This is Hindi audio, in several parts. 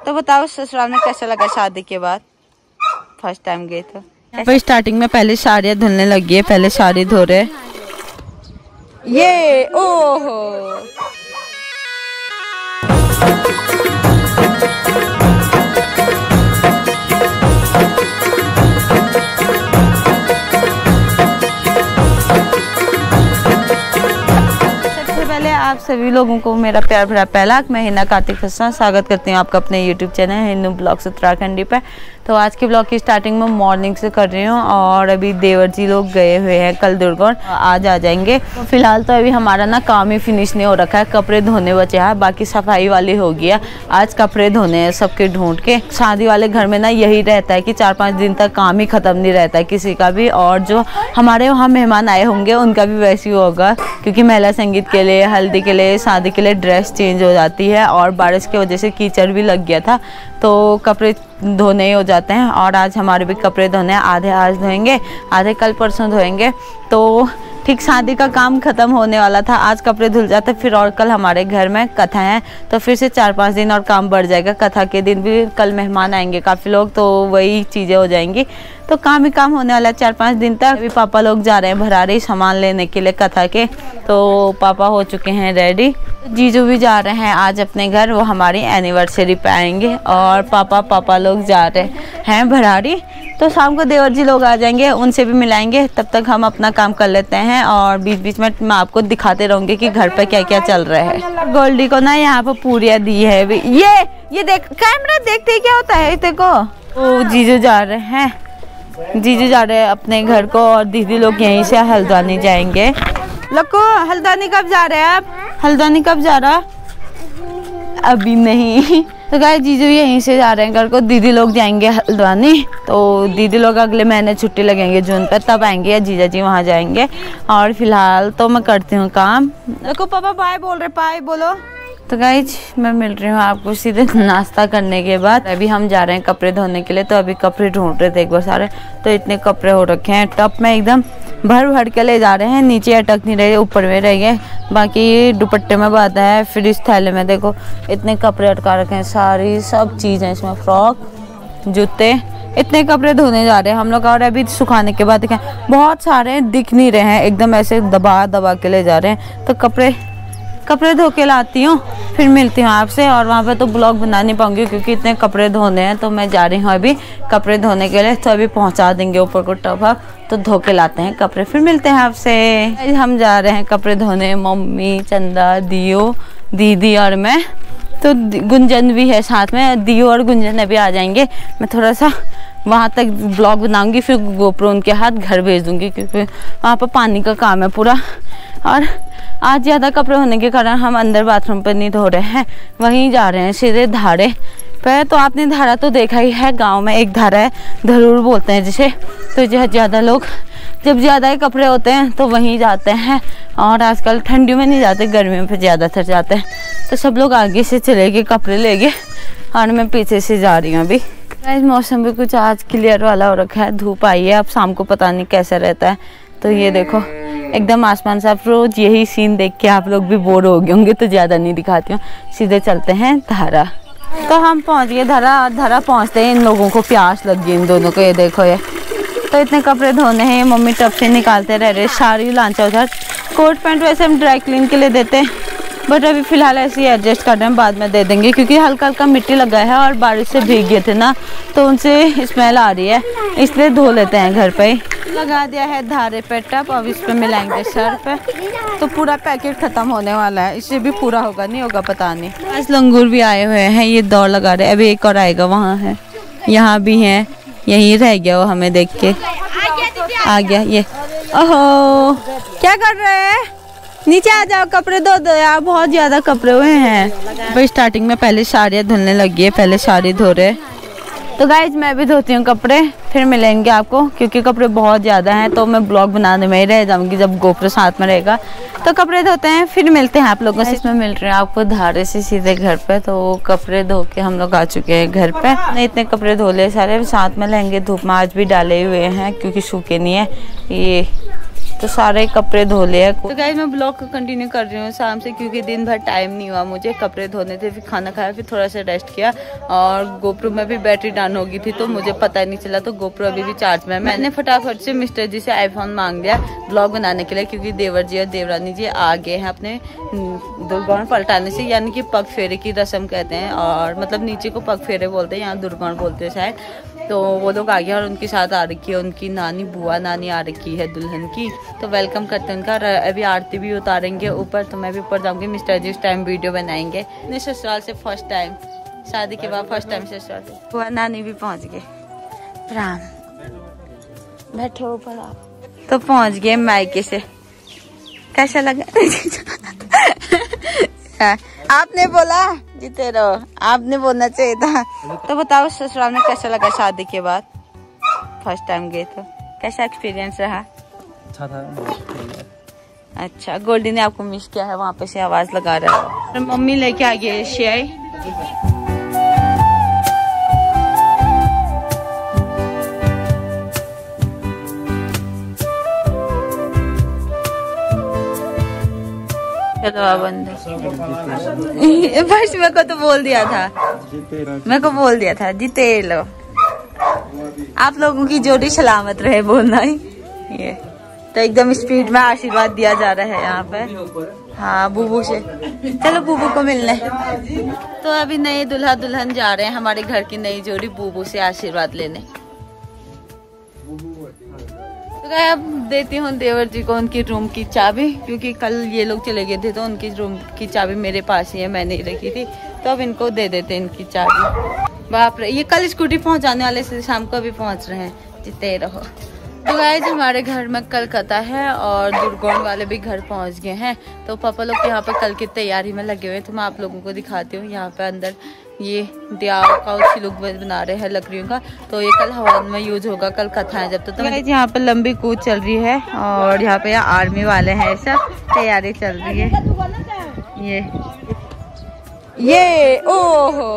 तो बताओ ससुराल में कैसा लगा शादी के बाद? फर्स्ट टाइम गए तो स्टार्टिंग में पहले साड़ियाँ धुलने लगी है, पहले साड़ी धो रहे ये। ओहो आप सभी लोगों को मेरा प्यार भरा पहला मैं हिना कार्तिक फसा स्वागत करती हूँ आपका अपने YouTube channel Hindu blogs Uttarakhandi पे। तो आज के ब्लॉग की स्टार्टिंग में मॉर्निंग से कर रही हूँ और अभी देवर जी लोग गए हुए हैं कल दुर्गौर, आज आ जाएंगे। तो फिलहाल तो अभी हमारा ना काम ही फिनिश नहीं हो रखा है, कपड़े धोने बचे हैं, बाकी सफाई वाली हो गया। आज कपड़े धोने हैं सबके ढूंढ के। शादी वाले घर में ना यही रहता है कि 4-5 दिन तक काम ही खत्म नहीं रहता है किसी का भी। और जो हमारे वहाँ मेहमान आए होंगे उनका भी वैसे ही होगा, क्योंकि महिला संगीत के लिए, हल्दी के लिए, शादी के लिए ड्रेस चेंज हो जाती है और बारिश की वजह से कीचड़ भी लग गया था तो कपड़े धोने ही हो जाते हैं। और आज हमारे भी कपड़े धोने हैं, आधे आज धोएंगे आधे कल परसों धोएंगे। तो ठीक शादी का काम खत्म होने वाला था, आज कपड़े धुल जाते फिर। और कल हमारे घर में कथा है तो फिर से 4-5 दिन और काम बढ़ जाएगा। कथा के दिन भी कल मेहमान आएंगे काफ़ी लोग, तो वही चीज़ें हो जाएंगी। तो काम ही काम होने वाला है 4-5 दिन तक। अभी पापा लोग जा रहे हैं भरारी सामान लेने के लिए कथा के, तो पापा हो चुके हैं रेडी। जीजू भी जा रहे हैं आज अपने घर, वो हमारी एनिवर्सरी पे आएंगे। और पापा लोग जा रहे हैं भरारी, तो शाम को देवर जी लोग आ जाएंगे, उनसे भी मिलाएंगे। तब तक हम अपना काम कर लेते हैं और बीच बीच में मैं आपको दिखाते रहूँगी कि घर पे क्या क्या चल रहा है। गोल्डी को ना यहाँ पे पूरियाँ दी है। ये देख कैमरा देखते क्या होता है देखो। तो जीजू जा रहे हैं, जीजू जा रहे हैं अपने घर को और दीदी लोग यहीं से हल्द्वानी जाएंगे। लको हल्द्वानी कब जा रहे हैं आप? हल्द्वानी कब जा रहा? अभी नहीं। तो गाइस जीजू यहीं से जा रहे हैं घर को, दीदी लोग जाएंगे हल्द्वानी। तो दीदी लोग अगले महीने छुट्टी लगेंगे जून पर, तब आएंगे या जीजा जी वहाँ जाएंगे। और फिलहाल तो मैं करती हूँ काम। देखो पापा बाय बोल रहे, बाय बोलो। तो गाइज मैं मिल रही हूँ आपको सीधे नाश्ता करने के बाद। अभी हम जा रहे हैं कपड़े धोने के लिए, तो अभी कपड़े ढूंढ रहे थे एक बार सारे। तो इतने कपड़े हो रखे हैं टब में, एकदम भर भर के ले जा रहे हैं, नीचे अटक नहीं रहे, ऊपर में रह गए। बाकी दुपट्टे में बांधा है, फिर इस थैले में देखो इतने कपड़े अटका रखे हैं, सारी सब चीज़ें इसमें, फ्रॉक, जूते, इतने कपड़े धोने जा रहे हैं हम लोग। और अभी सुखाने के बाद देखें बहुत सारे दिख नहीं रहे हैं, एकदम ऐसे दबा दबा के ले जा रहे हैं। तो कपड़े धो के लाती हूँ, फिर मिलती हूँ आपसे। और वहाँ पे तो ब्लॉग बना नहीं पाऊंगी क्योंकि इतने कपड़े धोने हैं। तो मैं जा रही हूँ अभी कपड़े धोने के लिए, तो अभी पहुँचा देंगे ऊपर को टब, तो धो के लाते हैं कपड़े, फिर मिलते हैं आपसे। हम जा रहे हैं कपड़े धोने, मम्मी, चंदा, दियो, दीदी और मैं। तो गुंजन भी है साथ में, दियो और गुंजन अभी आ जाएंगे। मैं थोड़ा सा वहाँ तक ब्लॉग बनाऊंगी, फिर गोप्रो उनके हाथ घर भेज दूंगी क्योंकि वहाँ पर पानी का काम है पूरा। और आज ज़्यादा कपड़े होने के कारण हम अंदर बाथरूम पर नहीं धो रहे हैं, वहीं जा रहे हैं सीधे धारे पे। तो आपने धारा तो देखा ही है, गांव में एक धारा है, धरूर बोलते हैं जिसे। तो ज़्यादा लोग जब ज़्यादा ही कपड़े होते हैं तो वहीं जाते हैं। और आजकल ठंडियों में नहीं जाते, गर्मियों में ज़्यादातर जाते हैं। तो सब लोग आगे से चले गए कपड़े ले गए और मैं पीछे से जा रही हूँ अभी। मौसम भी कुछ आज क्लियर वाला हो रखा है, धूप आई है, अब शाम को पता नहीं कैसा रहता है। तो ये देखो एकदम आसमान साफ। रोज यही सीन देख के आप लोग भी बोर हो गए होंगे, तो ज़्यादा नहीं दिखाती हूँ, सीधे चलते हैं धारा। तो हम पहुँच गए धारा पहुँचते हैं इन लोगों को प्यास लग गई, इन दोनों को। ये देखो ये तो इतने कपड़े धोने हैं, मम्मी टब से निकालते रह रहे, साड़ी लांचा उधर। कोट पैंट वैसे हम ड्राई क्लीन के लिए देते हैं, बट अभी फ़िलहाल ऐसे ही एडजस्ट कर रहे हैं, बाद में दे देंगे क्योंकि हल्का हल्का मिट्टी लगा है और बारिश से भीग गए थे ना, तो उनसे स्मेल आ रही है, इसलिए धो लेते हैं घर पे ही। लगा दिया है धारे पे टब, अब इस पे मिलाएंगे सर पे। तो पूरा पैकेट ख़त्म होने वाला है, इससे भी पूरा होगा नहीं होगा पता नहीं। आज लंगूर भी आए हुए हैं, ये दौड़ लगा रहे हैं। अभी एक और आएगा, वहाँ है, यहाँ भी है, यहीं रह गया वो हमें देख के आ गया ये। ओहो क्या कर रहे हैं? नीचे आ जाओ, कपड़े धो दो यार, बहुत ज्यादा कपड़े हुए हैं। भाई स्टार्टिंग में पहले साड़ियाँ धुलने लगी है, पहले साड़ी धो रहे। तो गाइज मैं भी धोती हूँ कपड़े, फिर मिलेंगे आपको क्योंकि कपड़े बहुत ज़्यादा हैं। तो मैं ब्लॉग बनाने में ही रह जाऊँगी जब गोप्रो साथ में रहेगा। तो कपड़े धोते हैं, फिर मिलते हैं आप लोगों से। इसमें मिल रहे हैं आपको धारे से सीधे घर पे। तो कपड़े धो के हम लोग आ चुके हैं घर पे। नहीं इतने कपड़े धो ले सारे, साथ में लहंगे धूप में आज भी डाले हुए हैं क्योंकि सूखे नहीं है। ये तो सारे कपड़े धो लिए। तो गाइस मैं ब्लॉग को कंटिन्यू कर रही हूँ शाम से, क्योंकि दिन भर टाइम नहीं हुआ मुझे। कपड़े धोने थे, फिर खाना खाया, फिर थोड़ा सा रेस्ट किया और गोप्रो में भी बैटरी डाउन हो गई थी तो मुझे पता नहीं चला। तो गोप्रो अभी भी चार्ज में है। मैंने फटाफट से मिस्टर जी से आईफोन मांग लिया ब्लॉग बनाने के लिए, क्योंकि देवर जी और देवरानी जी आ गए हैं अपने दुर्गौण पलटाने से, यानी कि पग फेरे की रस्म कहते हैं। और मतलब नीचे को पग फेरे बोलते हैं, यहाँ दुर्गौण बोलते हैं शायद। तो वो लोग आ गए और उनके साथ आ रखी है उनकी नानी, बुआ नानी आ रखी है दुल्हन की। तो वेलकम करते हैं उनका। अभी आरती भी उतारेंगे ऊपर, तो मैं भी ऊपर जाऊंगी। मिस्टर जी इस टाइम वीडियो बनाएंगे। अपने ससुराल से फर्स्ट टाइम, शादी के बाद फर्स्ट टाइम ससुराल से। बुआ नानी भी पहुंच गए। राम बैठो ऊपर आप। तो पहुंच गए मायके से। कैसा लगा? आपने बोला जीते रहो, आपने बोलना चाहिए था। तो बताओ ससुराल में कैसा लगा शादी के बाद? फर्स्ट टाइम गए तो कैसा एक्सपीरियंस रहा? अच्छा था। अच्छा, गोल्डी ने आपको मिस किया है, वहाँ पे से आवाज लगा रहा है। और मम्मी लेके आ गए शेय। चलो अब अंदर। बस मेरे को तो बोल दिया था, मेरे को बोल दिया था जीते लो। आप लोगों की जोड़ी सलामत रहे बोलना ही। ये तो एकदम स्पीड में आशीर्वाद दिया जा रहा है यहाँ पे। हाँ बूबू से, चलो बूबू को मिलने। तो अभी नए दुल्हा दुल्हन जा रहे हैं हमारे घर की नई जोड़ी बूबू से आशीर्वाद लेने। तो अब देती हूँ देवर जी को उनकी रूम की चाबी, क्योंकि कल ये लोग चले गए थे तो उनकी रूम की चाबी मेरे पास ही है, मैंने ही रखी थी। तो अब इनको दे देते हैं इनकी चाबी। बाप रे, ये कल स्कूटी पहुंचाने वाले से शाम को भी पहुंच रहे हैं। जीते रहो। तो गाइस हमारे घर में कलकत्ता है और दुर्गौण वाले भी घर पहुंच गए हैं। तो पापा लोग यहाँ पे कल की तैयारी में लगे हुए, तो मैं आप लोगों को दिखाती हूँ। यहाँ पे अंदर ये दियाव का उसी लोग बना रहे हैं लकड़ियों का, तो ये कल हवन में यूज होगा, कल कथा है जब तक। तो गाइस यहाँ पे लंबी कूद चल रही है और यहाँ पे आर्मी वाले हैं, सब तैयारी चल रही है। ये ओहो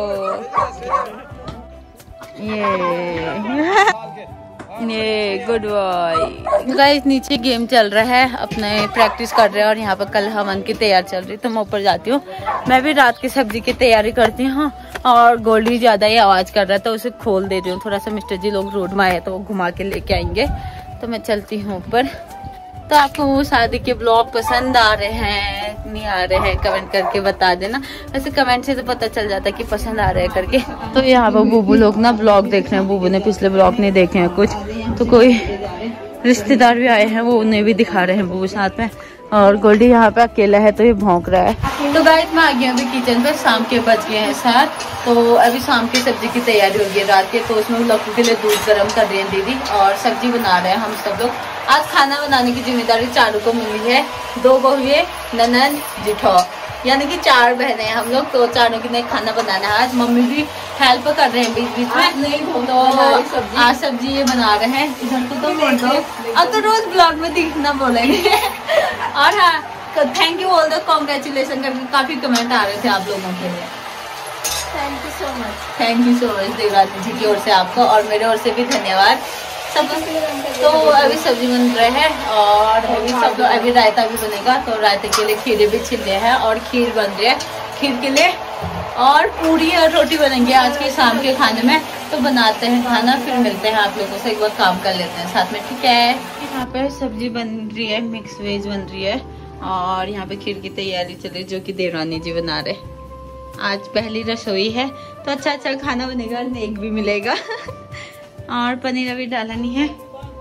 ये गुड बॉय। गाइस नीचे गेम चल रहा है, अपने प्रैक्टिस कर रहे हैं और यहाँ पर कल हवन की तैयारी चल रही है। तो मैं ऊपर जाती हूँ, मैं भी रात की सब्जी की तैयारी करती हूँ। और गोल्डी ज्यादा ही आवाज कर रहा है तो उसे खोल दे रही हूँ थोड़ा सा। मिस्टर जी लोग रोड में आए तो वो घुमा के लेके आएंगे। तो मैं चलती हूँ ऊपर। तो आपको वो शादी के ब्लॉग पसंद आ रहे हैं नहीं आ रहे हैं कमेंट करके बता देना। वैसे कमेंट से तो पता चल जाता है कि पसंद आ रहे हैं करके। तो यहाँ पर बूबू लोग ना ब्लॉग देख रहे हैं। बूबू ने पिछले ब्लॉग नहीं देखे हैं कुछ, तो कोई रिश्तेदार भी आए हैं वो उन्हें भी दिखा रहे हैं बूबू साथ में। और गोल्डी यहाँ पे अकेला है तो ये भौंक रहा है। तो गाइस मैं आ गई अभी किचन पे। शाम के बज गए हैं 7। तो अभी शाम की सब्जी की तैयारी हो गई है रात के। तो उसमें लौकी के लिए दूध गर्म कर रही है दीदी और सब्जी बना रहे हैं हम सब लोग। आज खाना बनाने की जिम्मेदारी चारू को मिली है। 2 बहुएं, ननद, जिठो, यानी कि 4 बहनें हैं हम लोग। तो चारों की नई खाना बनाना है आज। मम्मी भी हेल्प कर रहे हैं बीच बीच में। तो आज सब्जी ये बना रहे हैं। इधर को तो बोल दो, अब तो रोज ब्लॉग में दिखना बोलेंगे। और हाँ, thank you all the congratulation करके काफी कमेंट आ रहे थे आप लोगों के लिए। Thank you so much. Thank you so much देवरानी जी की ओर से आपको और मेरे ओर से भी धन्यवाद सब। तो अभी सब्जी बन रहे हैं और अभी रायता भी बनेगा। तो रायते के लिए खीरे भी छिले हैं और खीर बन रही है। खीर के लिए और पूरी और रोटी बनेंगे आज के शाम के खाने में। तो बनाते हैं खाना, फिर मिलते हैं आप लोगों से। एक बार काम कर लेते हैं साथ में, ठीक है। यहाँ पे सब्जी बन रही है, मिक्स वेज बन रही है और यहाँ पे खीर की तैयारी चल रही है जो कि देवरानी जी बना रहे। आज पहली रसोई है तो अच्छा अच्छा खाना बनेगा, नेक भी मिलेगा। और पनीर अभी डाला नहीं है,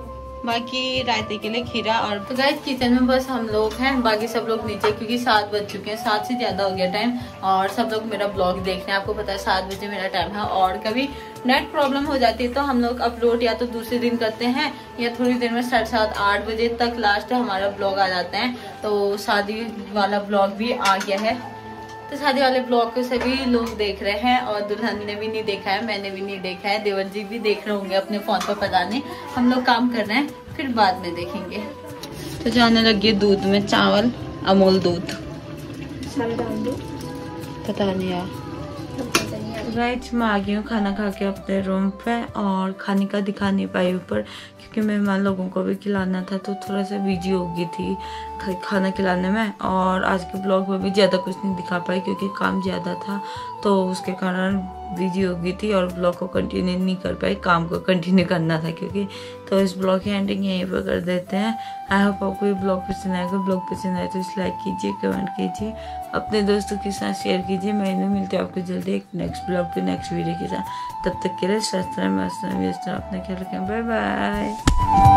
बाकी रायते के लिए खीरा। और तो गाइस किचन में बस हम लोग हैं, बाकी सब लोग नीचे, क्योंकि 7 बज चुके हैं, 7 से ज्यादा हो गया टाइम। और सब लोग मेरा ब्लॉग देख रहे हैं। आपको पता है 7 बजे मेरा टाइम है और कभी नेट प्रॉब्लम हो जाती है तो हम लोग अपलोड या तो दूसरे दिन करते हैं या थोड़ी देर में 7:30 8 बजे तक लास्ट हमारा ब्लॉग आ जाता है। तो शादी वाला ब्लॉग भी आ गया है। तो शादी वाले ब्लॉग को सभी लोग देख रहे हैं और दुल्हन ने भी नहीं देखा है, मैंने भी नहीं देखा है, देवर जी भी देख रहे होंगे अपने फोन पर, पता नहीं। हम लोग काम कर रहे हैं, फिर बाद में देखेंगे। तो जाने लगी दूध में चावल, अमूल दूध, पता नहीं यार राइट, मैं आ गई हूँ खाना खा के अपने रूम पे, और खाने का दिखा नहीं पाई ऊपर क्योंकि मेहमान लोगों को भी खिलाना था, तो थोड़ा सा बिजी हो गई थी खाना खिलाने में। और आज के ब्लॉग में भी ज़्यादा कुछ नहीं दिखा पाई क्योंकि काम ज़्यादा था, तो उसके कारण बिजी हो गई थी और ब्लॉग को कंटिन्यू नहीं कर पाई, काम को कंटिन्यू करना था क्योंकि। तो इस ब्लॉग की एंडिंग यहीं पर कर देते हैं। आई होप आपको ये ब्लॉग पसंद आएगा। ब्लॉग पसंद आए तो इसे लाइक कीजिए, कमेंट कीजिए, अपने दोस्तों के साथ शेयर कीजिए। मैं मिलती हूँ आपको जल्दी एक नेक्स्ट ब्लॉग पे नेक्स्ट वीडियो के साथ। तब तक के लिए स्वस्थ रहें, मस्त रहें, अपना ख्याल रखें। Bye bye.